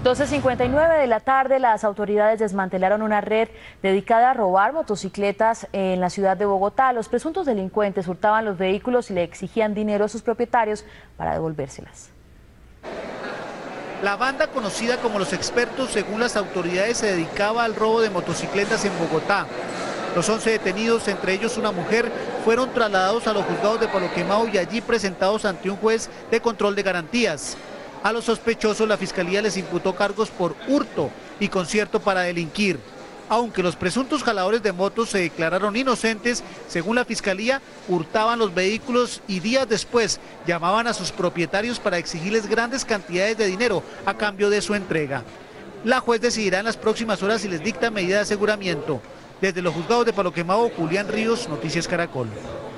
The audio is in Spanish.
12:59 de la tarde, las autoridades desmantelaron una red dedicada a robar motocicletas en la ciudad de Bogotá. Los presuntos delincuentes hurtaban los vehículos y le exigían dinero a sus propietarios para devolvérselas. La banda, conocida como Los Expertos, según las autoridades, se dedicaba al robo de motocicletas en Bogotá. Los 11 detenidos, entre ellos una mujer, fueron trasladados a los juzgados de Palo Quemado y allí presentados ante un juez de control de garantías. A los sospechosos la Fiscalía les imputó cargos por hurto y concierto para delinquir. Aunque los presuntos jaladores de motos se declararon inocentes, según la Fiscalía, hurtaban los vehículos y días después llamaban a sus propietarios para exigirles grandes cantidades de dinero a cambio de su entrega. La juez decidirá en las próximas horas si les dicta medida de aseguramiento. Desde los juzgados de Palo Quemado, Julián Ríos, Noticias Caracol.